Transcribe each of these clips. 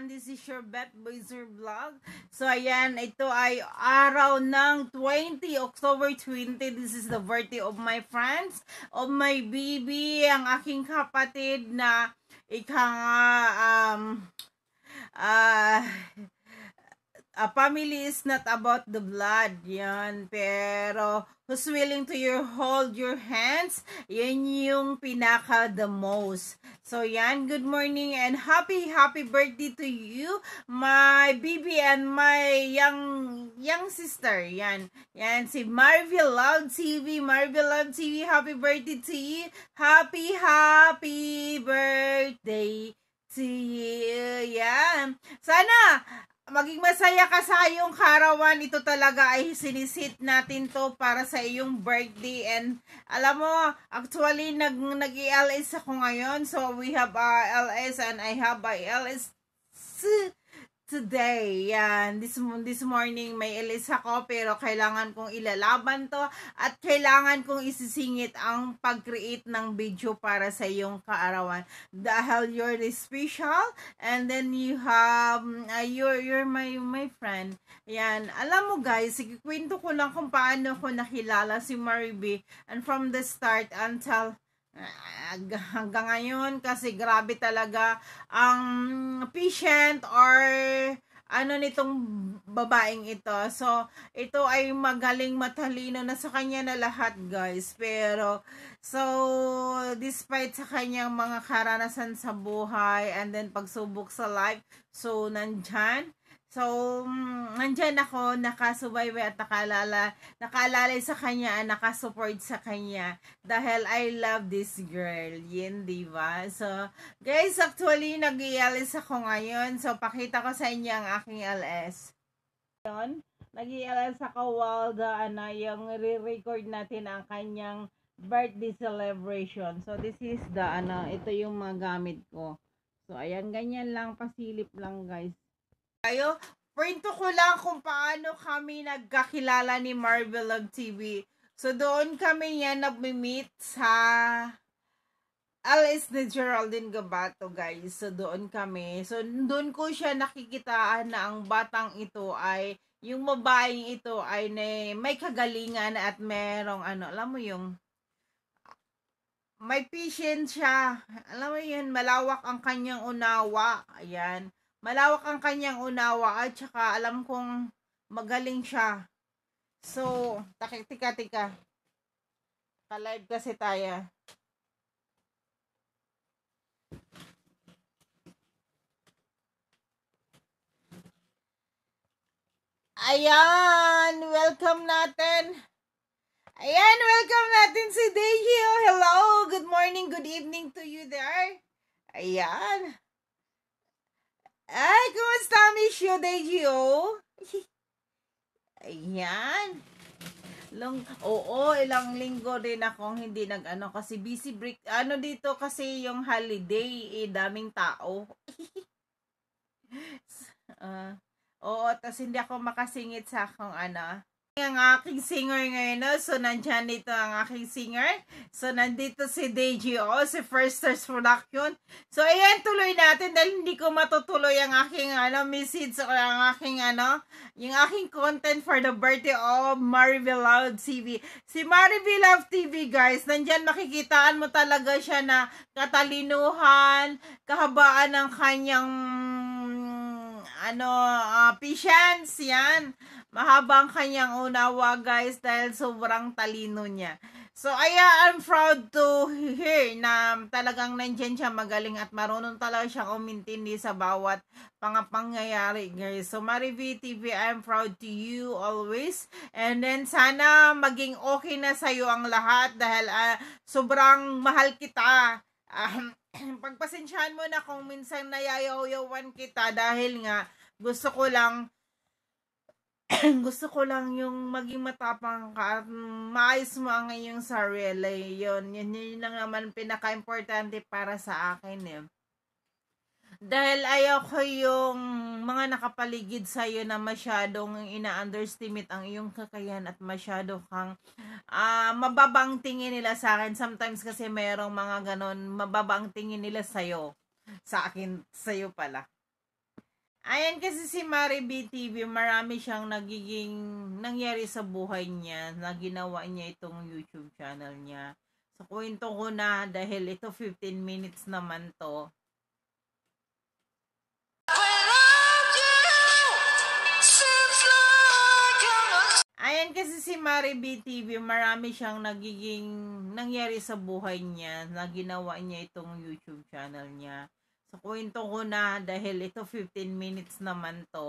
everyone, this is your Beth Boiser Vlog. So ayan, ito ay araw ng 20, October 20. This is the birthday of my friends, of my baby, ang aking kapatid na family is not about the blood, yan. Pero, who's willing to hold your hands, yan yung pinaka the most. So, yan, good morning and happy birthday to you, my baby and my young sister. Yan, si Marvel Love TV. Marvel Love TV, happy birthday to you. Happy birthday to you. Yan. Sana, maging masaya ka sa iyong karawan. Ito talaga ay sinisit natin to para sa iyong birthday. And alam mo, actually nag-LS ako ngayon. So we have LS and I have LS today. Yan, this morning may LS ako, pero kailangan kong ilalaban to at kailangan kong isisingit ang pag-create ng video para sa iyong kaarawan. Dahil you're the special and then you have you're my friend. Yan, alam mo guys, ikikwento ko lang kung paano ko nakilala si Mariby and from the start until hanggang ngayon, kasi grabe talaga ang patient or ano nitong babaeng ito. So, ito ay magaling, matalino na sa kanya na lahat guys. Pero, so, despite sa kanyang mga karanasan sa buhay and then pagsubok sa life, so, nandyan. So, nandyan ako, nakasubaybay at nakalalay sa kanya, nakasupport sa kanya. Dahil I love this girl. Yun, diba? So, guys, actually, nag-i-LS ako ngayon. So, pakita ko sa inyo ang aking LS. Yun, nag-i-LS ako while yung re-record natin ang kanyang birthday celebration. So, this is ito yung mga gamit ko. So, ayan, ganyan lang, pasilip lang, guys. Kayo, kwento ko lang kung paano kami nagkakilala ni Marvel Love TV. So, doon kami yan nag-meet sa LS ni Geraldine Gabato, guys. So, doon kami. So, doon ko siya nakikitaan na ang batang ito ay, yung babaeng ito ay may kagalingan at merong alam mo yung may patience siya. Alam mo yun, malawak ang kanyang unawa. Ayan. Malawak ang kanyang unawa at saka alam kong magaling siya. So, tika. Ka-live kasi tayo. Ayan, welcome natin. Welcome natin si Dejio. Hello, good morning, good evening to you there. Ayan. Ay, kumusta, Miss you, Dejio? Ayan. Ilang linggo rin akong hindi kasi busy break. Dito kasi yung holiday, daming tao. Tas hindi ako makasingit sa akong ang aking singer ngayon, no? So, nandyan dito ang aking singer. So, nandito si Dejio, si First Stars Production. So, ayan, tuloy natin dahil hindi ko matutuloy ang aking, message o ang aking, yung aking content for the birthday of Marvel Love TV. Si Marvel Love TV, guys, nandyan makikitaan mo talaga siya na katalinuhan, kahabaan ng kanyang, patience, yan. Mahaba ang kanyang unawa, guys, dahil sobrang talino niya. So, I'm proud to hear na talagang nandyan siya, magaling at marunong talaga siyang umintindi sa bawat pangyayari, guys. So, Mariby TV, I'm proud to you always. And then, sana maging okay na sa'yo ang lahat dahil sobrang mahal kita. Pagpasensyahan mo na kung minsan nayayaw-yawan kita dahil nga gusto ko lang yung maging matapang ka at maayos mo ang iyong sarili. Yun lang naman pinaka-importante para sa akin. Dahil ayoko yung mga nakapaligid sa'yo na masyadong ina-underestimate ang iyong kakayahan at masyado kang mababang tingin nila sa akin. Sometimes kasi merong mga ganon, mababang tingin nila sa'yo. Sa akin, sa'yo pala. Ayan kasi si Mari BTV, marami siyang nangyari sa buhay niya na ginawa niya itong YouTube channel niya. So, kwento ko na dahil ito 15 minutes naman to. Ayan kasi si Mari BTV, marami siyang nangyari sa buhay niya na ginawa niya itong YouTube channel niya. So, kwento ko na dahil ito 15 minutes naman to.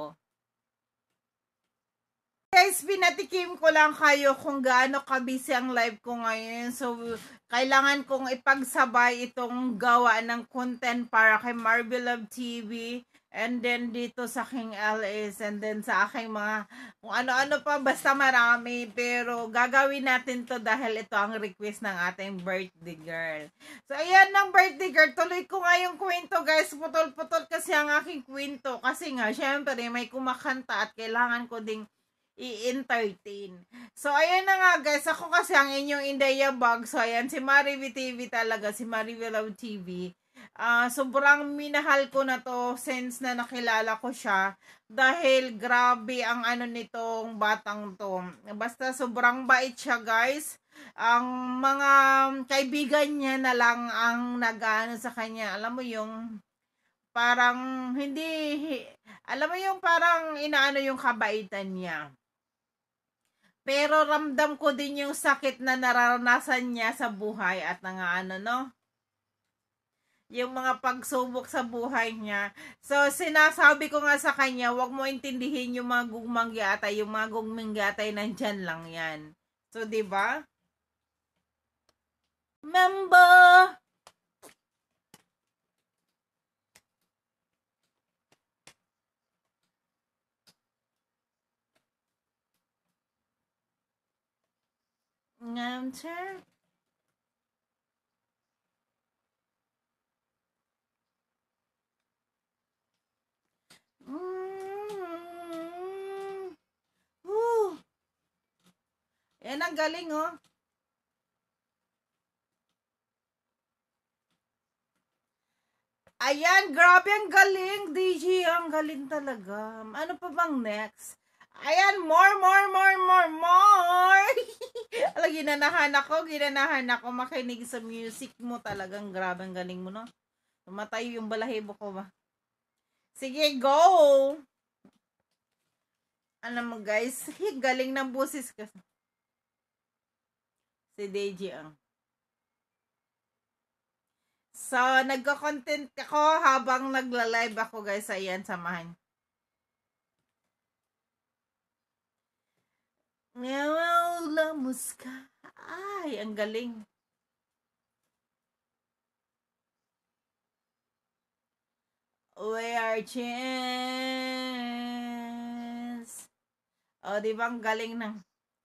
Guys, pinatikim ko lang kayo kung gaano kabisi ang live ko ngayon. So, kailangan kong ipagsabay itong gawa ng content para kay Marvel Love TV. And then dito sa King LS. And then sa aking mga kung ano-ano pa. Basta marami. Pero gagawin natin to dahil ito ang request ng ating birthday girl. So, ayan ng birthday girl. Tuloy ko nga yung kwento guys. Putol-putol kasi ang aking kwento. Kasi nga, syempre may kumakanta at kailangan ko ding i-entertain. So, ayan na nga guys. Ako kasi ang inyong Indaya Bag. So, ayan, si Marivi TV talaga. Si Marivi Love TV. Sobrang minahal ko na to since na nakilala ko siya. Dahil grabe ang ano nitong batang to. Basta sobrang bait siya guys. Ang mga kaibigan niya na lang ang nag-ano sa kanya. Alam mo yung parang hindi, alam mo yung parang inaano yung kabaitan niya. Pero ramdam ko din yung sakit na nararanasan niya sa buhay at ano, no? Yung mga pagsubok sa buhay niya. So, sinasabi ko nga sa kanya, wag mo intindihin yung mga gugmang yatay. Yung mga gugmang yatay, nandyan lang yan. So, diba? Member! Ngamter. Yan ang galing oh. Ayan, grabe ang galing, DJ. Ang galing talaga. Ano pa bang next? Ayan, more. Alam, ginanahan ako makinig sa music mo. Talagang grabe ang galing mo, no? Tumatay yung balahibo ko ba? Sige, go! Alam mo guys, galing ng busis ka. Si DJ ang. So, nagko-content ako habang nagla-live ako guys. Ayan, samahan. Lamos ka. Ay, ang galing. We are chance. O, di ba ang galing ng.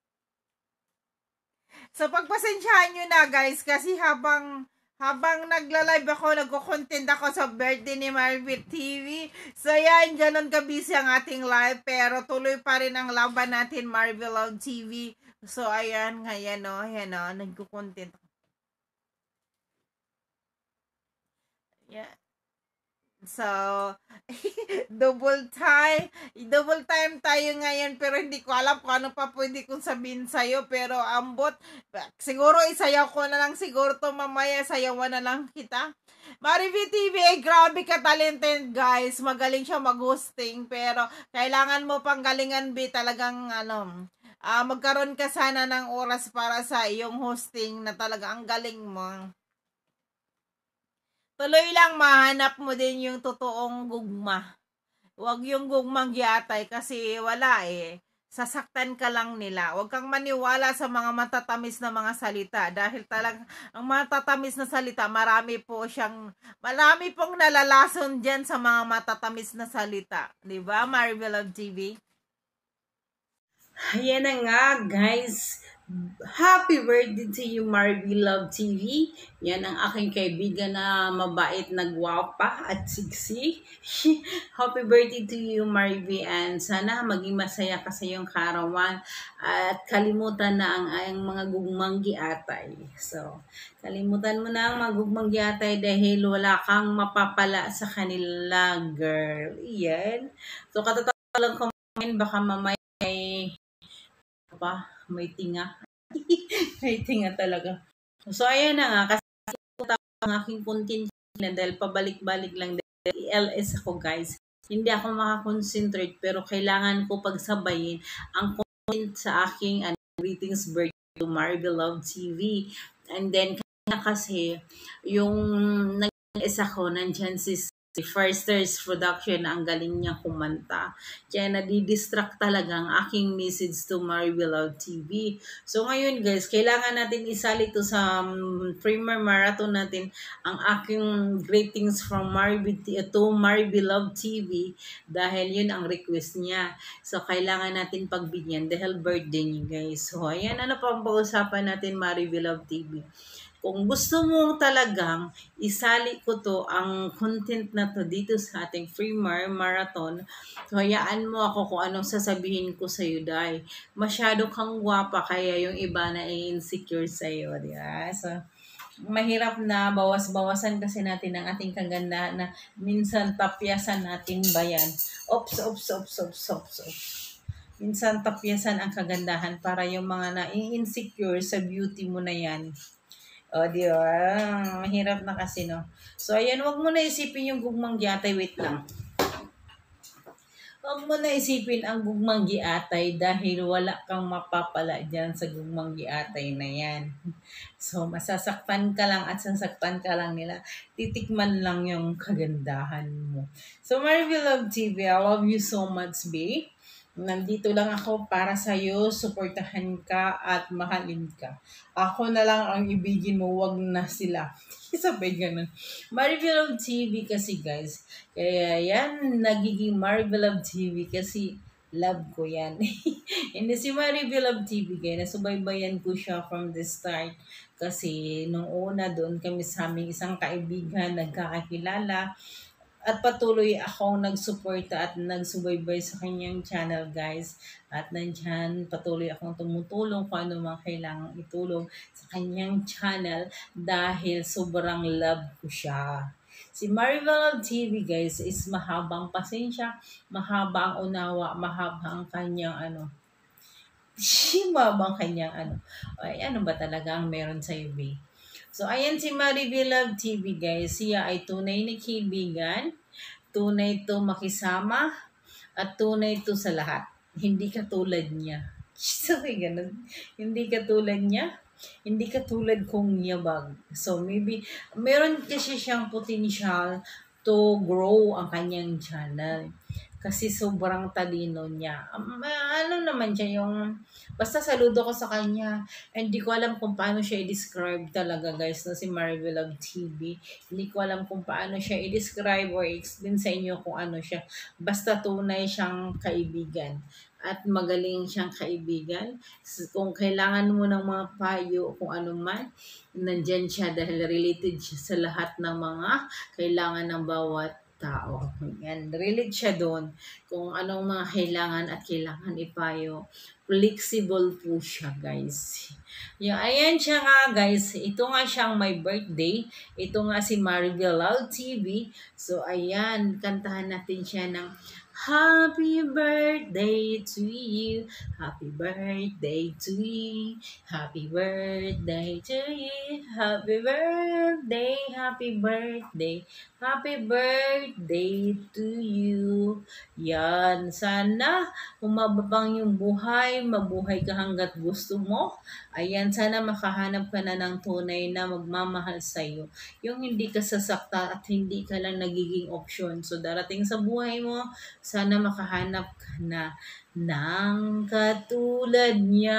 So, pagpasensyahan nyo na guys kasi habang nagla-live ako, nagko-content ako sa birthday ni Marvel TV. So, yan, ganun kabisi ang ating live. Pero, tuloy pa rin ang laban natin, Marvel Love TV. So, ayan, ngayon, nagko-content ako. Yeah. So, double time tayo ngayon, pero hindi ko alam kung ano pa pwede kong sabihin sa'yo, pero ambot, siguro isayaw ko na lang siguro to mamaya, sayawan na lang kita. Marivi TV, grabe ka talented guys, magaling siya mag-hosting, pero kailangan mo pang galingan talagang magkaroon ka sana ng oras para sa iyong hosting na talaga ang galing mo. Tuloy lang, mahanap mo din yung totoong gugma. Huwag yung gugmang yatay kasi wala eh. Sasaktan ka lang nila. Huwag kang maniwala sa mga matatamis na mga salita dahil talagang ang matatamis na salita, marami pong nalalason dyan sa mga matatamis na salita. Diba, Marvel Love TV? Ayan na nga guys, Happy birthday to you, Marvy Love TV. Yan ang aking kaibigan na mabait na gwapa at siksi. Happy birthday to you, Marvy. And sana maging masaya ka sa iyong karawan. At kalimutan na ang mga gugmang giatay. So, kalimutan mo na ang mga gugmang giatay dahil wala kang mapapala sa kanila, girl. Yan. So, katotoo lang kumain, baka mamaya may tinga. May tinga talaga. So, ayan na nga. Kasi ang aking content na dahil pabalik-balik lang dahil LS ako, guys. Hindi ako makakonsentrate pero kailangan ko pagsabayin ang content sa aking greetings birthday to Marvel Love TV. And then, kasi yung nag-LS ako, nandyan si Firsters Production, ang galing niya kumanta. Kaya nadidistract talaga ang aking message to Marvel Love TV. So ngayon guys, kailangan natin isali to sa Premier Marathon natin ang aking greetings from to Marvel Love TV dahil yun ang request niya. So kailangan natin pagbigyan dahil birthday niya guys. So ayan, ano pa ang pag-usapan natin Marvel Love TV? Kung gusto mo talagang isali ko to, ang content na to dito sa ating free marathon, so hayaan mo ako kung anong sasabihin ko sa'yo dahil masyado kang gwapa kaya yung iba na insecure sa'yo, di ba? So, mahirap na bawas-bawasan kasi natin ang ating kagandahan na minsan tapyasan natin ba yan? Ops. Minsan tapyasan ang kagandahan para yung mga na-insecure sa beauty mo na yan. O, di ba? Mahirap na kasi, no? So, ayan, wag mo na isipin yung gugmang giatay. Wait lang. Wag mo na isipin ang gugmang giatay dahil wala kang mapapala dyan sa gugmang giatay na yan. So, masasaktan ka lang at sasaktan ka lang nila. Titikman lang yung kagandahan mo. So, Marvel Love TV, I love you so much, babe. Nandito lang ako para sa'yo, suportahan ka at mahalin ka. Ako na lang ang ibigin mo, wag na sila. Sabay ganun. Marvel Love TV kasi guys, kaya yan, nagiging Marvel Love TV kasi love ko yan. Hindi si Marvel Love TV kaya nasubaybayan ko siya from the start. Kasi nung una doon kami sa aming isang kaibigan, nagkakakilala. At patuloy akong nagsuporta at nagsubaybay sa kanyang channel guys. At nandyan patuloy akong tumutulong kung ano mga kailangang itulong sa kanyang channel dahil sobrang love ko siya. Si Marvel TV guys is mahabang pasensya, mahaba ang unawa, mahaba ang kanyang mahaba ang kanyang Ay, ano ba talaga ang meron sa babe? So, ayan si Maribel Love TV guys. Siya ay tunay na kaibigan, tunay to makisama, at tunay to sa lahat. Hindi katulad niya. Sabi ganun. Hindi katulad niya. Hindi katulad kong yabag. So, maybe, meron kasi siyang potential to grow ang kanyang channel. Kasi sobrang talino niya. Ano naman siya yung, basta saludo ko sa kanya. Hindi ko alam kung paano siya i-describe talaga guys na si Marvel Love TV. Hindi ko alam kung paano siya i-describe or explain sa inyo kung ano siya. Basta tunay siyang kaibigan. At magaling siyang kaibigan. Kung kailangan mo ng mga payo, kung ano man, nandyan siya dahil related siya sa lahat ng mga kailangan ng bawat tao. Yan, relate siya doon kung anong mga kailangan at kailangan ipayo. Flexible po siya, guys. Yung, ayan siya nga, guys. Ito nga siyang my birthday. Ito nga si Marvel Love TV. So, ayan, kantahan natin siya ng Happy birthday to you. Happy birthday to you. Happy birthday to you. Happy birthday. Happy birthday. Happy birthday to you. Yan. Sana umababang yung buhay. Mabuhay ka hanggat gusto mo. Ayan. Sana makahanap ka na ng tunay na magmamahal sa'yo. Yung hindi ka sasakta at hindi ka lang nagiging option. So, darating sa buhay mo, sana makahanap ka na ng katulad niya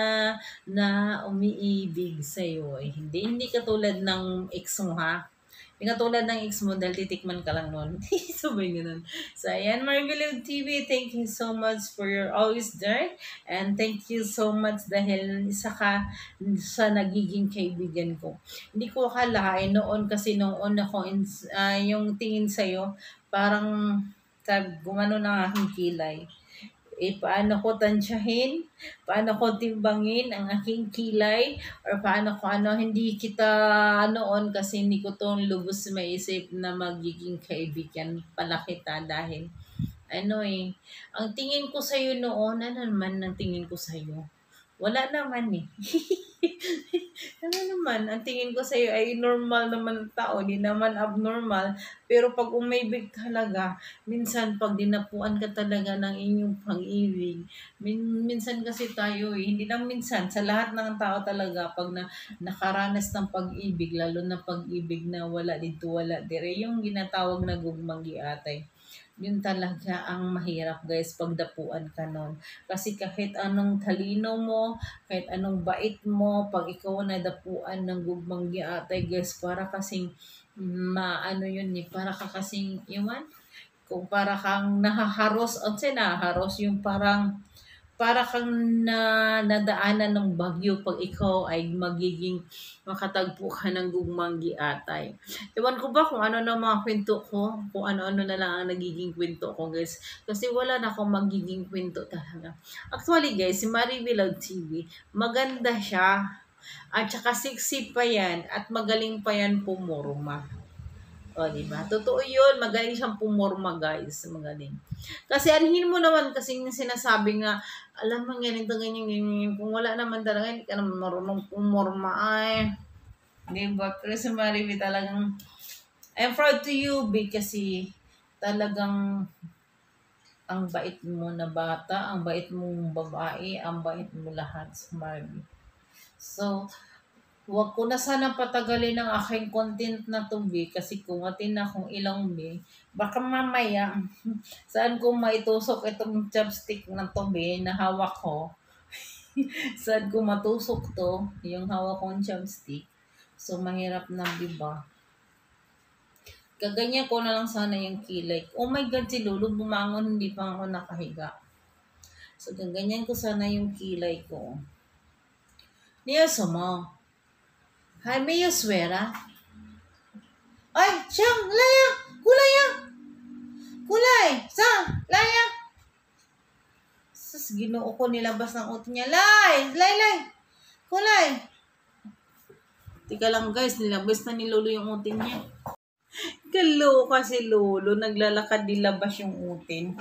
na umiibig sa'yo. Hindi katulad ng ex mo ha. Yung katulad ng ex mo dahil titikman ka lang nun. Sabay ganun. So, ayan, Maribel TV, thank you so much for your always there. And thank you so much dahil isa ka sa nagiging kaibigan ko. Hindi ko akalain noon kasi noon ako, yung tingin sa'yo, parang gumano ng aking kilay. Paano ko tansyahin, paano ko timbangin ang aking kilay, or paano ko hindi kita noon kasi hindi ko to lubos maisip na magiging kaibigan pala kita dahil ang tingin ko sa'yo noon, ano naman ang tingin ko sa'yo? Wala naman eh. Ano naman, ang tingin ko sa'yo ay normal naman ang tao, di naman abnormal. Pero pag umibig talaga, minsan pag dinapuan ka talaga ng inyong pag-ibig, minsan kasi tayo hindi lang minsan, sa lahat ng tao talaga, pag nakaranas ng pag-ibig, lalo na pag-ibig na wala dito, wala dire, yung ginatawag na gugmang giatay. Yun talaga ang mahirap guys, pagdapuan ka nun. Kasi kahit anong talino mo, kahit anong bait mo, pag ikaw nadapuan ng gugmang giatay guys, para kasing yun para ka kasing, kung para kang nahaharos, nahaharos yung para kang nadaanan ng bagyo pag ikaw ay magiging makatagpo ka ng gugmang giatay. Ewan ko ba kung ano na mga kwento ko, kung ano-ano na lang ang nagiging kwento ko guys. Kasi wala na akong magiging kwento talaga. Actually guys, si Maribel TV, maganda siya. At saka sexy pa yan at magaling pa yan pumurma. O, diba? Totoo yun. Magaling siyang pumorma, guys. Magaling. Kasi anhin mo naman kasi yung sinasabi nga, alam mo, ganito, ganyan. Kung wala naman talaga, hindi ka naman marunong pumorma. Ay, diba? Pero si Mariby talagang, I'm proud to you, B, kasi talagang ang bait mo na bata, ang bait mong babae, ang bait mo lahat sa Mariby. So, huwag ko na sana patagalin ang aking content na to, B, kasi kung atin na kung ilang, B, baka mamaya, saan ko maitusok itong chopstick na to, B, na hawak ko. Saan ko matusok to, yung hawak kong chopstick. So, mahirap na, diba? Kaganyan ko na lang sana yung kilay. Oh my God, si Lulu bumangon, hindi pa ako nakahiga. So, kaganyan ko sana yung kilay ko. Niya mo. Jaime Yoswera. Ay, siyang, laya! Kulaya! Kulay! Sa! Laya! Sus, ginoo ko nilabas ng utot niya. Lay! Kulay! Tika lang guys, nilabas na ni Lolo yung utin niya. Kaloka si Lolo, naglalakad nilabas yung utin.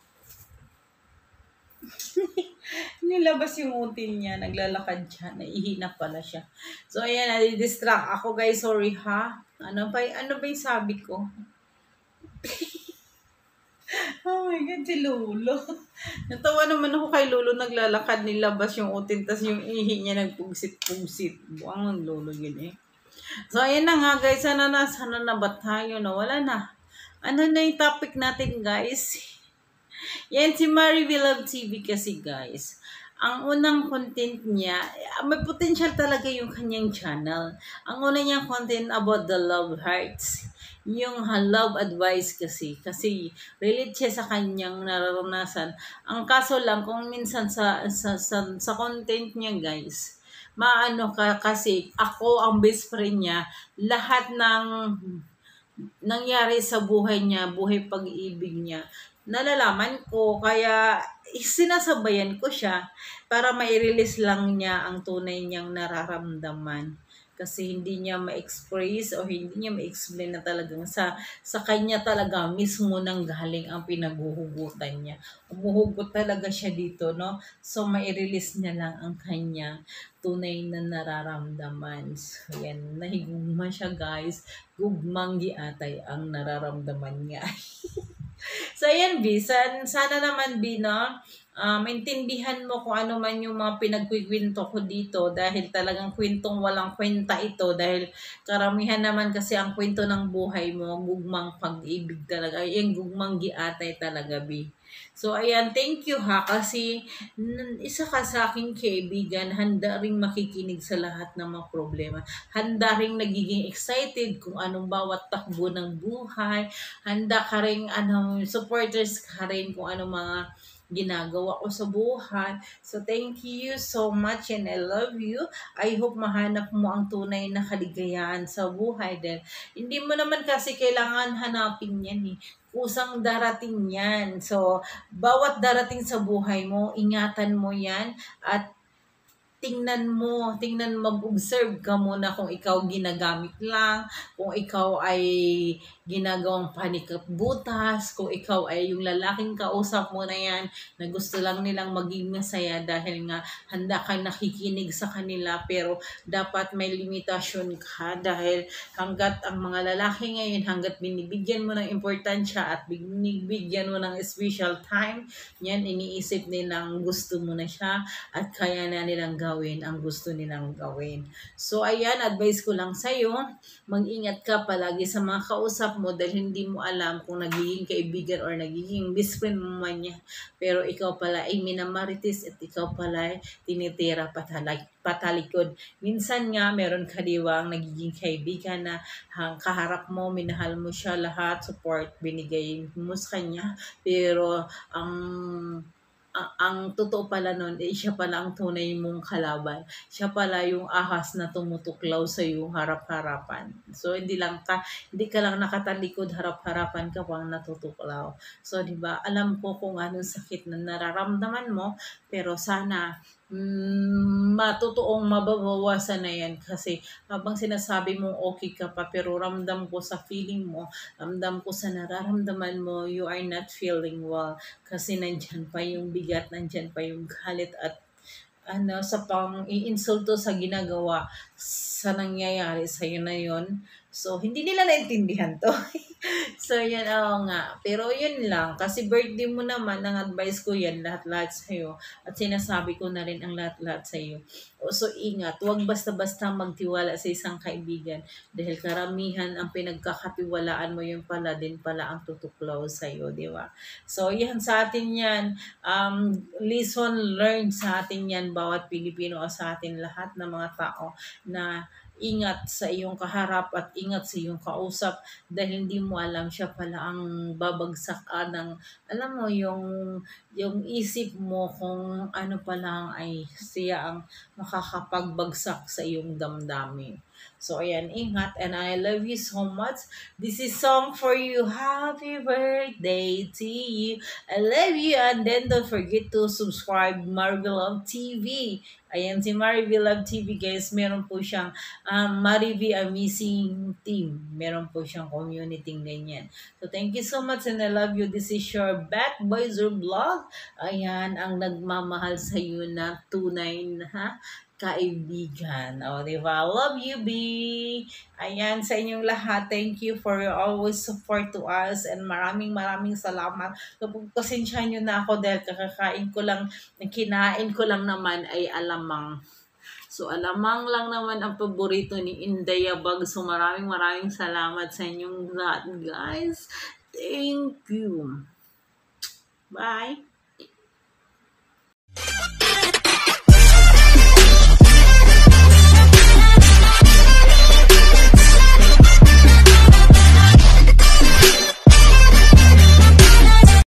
Nilabas yung utin niya, naglalakad siya, naihina pala siya. So, ayan, nadidistract ako guys, sorry ha. Ano ba yung sabi ko? Oh my God, si Lolo. Natawa naman ako kay Lolo, naglalakad, nilabas yung utin, tas yung ihi niya nagpugsit-pugsit. Buang ang Lolo yun eh. So, ayan na nga guys, sana na ba tayo? Wala na. Ano na yung topic natin guys? Yan si Maribel TV kasi guys. Ang unang content niya, may potential talaga yung kanyang channel. Ang una niyang content about the love hearts. Yung love advice kasi relate siya sa kanyang nararanasan. Ang kaso lang kung minsan sa content niya guys, maano ka kasi ako ang best friend niya, lahat ng nangyari sa buhay niya, buhay pag-ibig niya, nalalaman ko, kaya sinasabayan ko siya para mai-release lang niya ang tunay niyang nararamdaman. Kasi hindi niya ma-express o hindi niya ma-explain na talagang sa kanya talaga mismo nang galing ang pinaghuhugutan niya. Umuhugot talaga siya dito, no? So, mai-release niya lang ang kanya tunay na nararamdaman. So, yan, nahigugma siya guys. Gugmang giatay ang nararamdaman niya. So, ayan, B. Sana naman, B, no? Maintindihan mo kung ano man yung mga pinagkikwento ko dito dahil talagang kwentong walang kwenta ito dahil karamihan naman kasi ang kwento ng buhay mo, gugmang pag-ibig talaga. Yung gugmang giatay talaga, B. So, ayan, thank you ha, kasi isa ka sa aking kaibigan, handa ring makikinig sa lahat ng mga problema. Handa ring nagiging excited kung anong bawat takbo ng buhay. Handa ka ring, supporters ka rin kung anong mga ginagawa ko sa buhay. So, thank you so much and I love you. I hope mahanap mo ang tunay na kaligayahan sa buhay dahil hindi mo naman kasi kailangan hanapin yan eh. Kusang darating yan. So, bawat darating sa buhay mo, ingatan mo yan at tingnan mo, mag-observe ka muna kung ikaw ginagamit lang, kung ikaw ay ginagawang panikap-butas, kung ikaw ay yung lalaking kausap mo na yan, na gusto lang nilang maging masaya dahil nga handa kang nakikinig sa kanila, pero dapat may limitasyon ka dahil hanggat ang mga lalaki ngayon, hanggat binibigyan mo ng importansya at binibigyan mo ng special time, yan iniisip nilang gusto mo na siya at kaya na nilang gawin ang gusto nilang gawin. So, ayan, advice ko lang sa'yo, mag-ingat ka palagi sa mga kausap mo dahil hindi mo alam kung nagiging kaibigan or nagiging best friend mo man yan. Pero ikaw pala ay minamarites at ikaw pala ay tinitira patalikod. Minsan nga, meron kaliwang nagiging kaibigan na kaharap mo, minahal mo siya lahat, support, binigay mo sa kanya. Pero, ang totoo pala nun, siya pala ang tunay mong kalaban. Siya pala yung ahas na tumutuklaw sa iyo harap-harapan. So, hindi ka lang nakatalikod, harap-harapan ka pang natutuklaw. So, di ba, alam ko kung anong sakit na nararamdaman mo, pero sana matotoong mababawasan na yan kasi habang sinasabi mo okay ka pa pero ramdam ko sa feeling mo, ramdam ko sa nararamdaman mo, you are not feeling well kasi nandyan pa yung bigat, nandyan pa yung galit at sa pang-iinsulto sa ginagawa sa nangyayari sa'yo na yon. So, hindi nila naintindihan to. So, yan, oo nga. Pero yun lang. Kasi birthday mo naman, ang advice ko yan, lahat-lahat sa'yo. At sinasabi ko na rin ang lahat-lahat sa'yo. So, ingat. Huwag basta-basta magtiwala sa isang kaibigan. Dahil karamihan ang pinagkakatiwalaan mo yung pala din pala ang tutuklaw sa'yo, di ba? So, yan sa atin yan. Lesson learned sa atin yan, bawat Pilipino o sa atin lahat ng mga tao na ingat sa iyong kaharap at ingat sa iyong kausap dahil hindi mo alam siya pala ang babagsak ng alam mo yung isip mo kung ano pa lang ay siya ang makakapagbagsak sa iyong damdamin. So, ayan, ingat and I love you so much. This is song for you. Happy birthday to you. I love you and then don't forget to subscribe Marvel of TV. Ayan, si Marvel Love TV guys, meron po siyang Marivi Amazing Team. Meron po siyang community ganyan. So, thank you so much and I love you. This is your Back Boys Vlog. Ayan, ang nagmamahal sa iyo na tunay na kaibigan. O, diba? Love you, B. Ayan, sa inyong lahat, thank you for your always support to us and maraming salamat. Kapag pasensyahan nyo na ako dahil kinain ko lang naman ay alamang. So, alamang lang naman ang paborito ni Inday Abag. So, maraming salamat sa inyong lahat, guys. Thank you. Bye.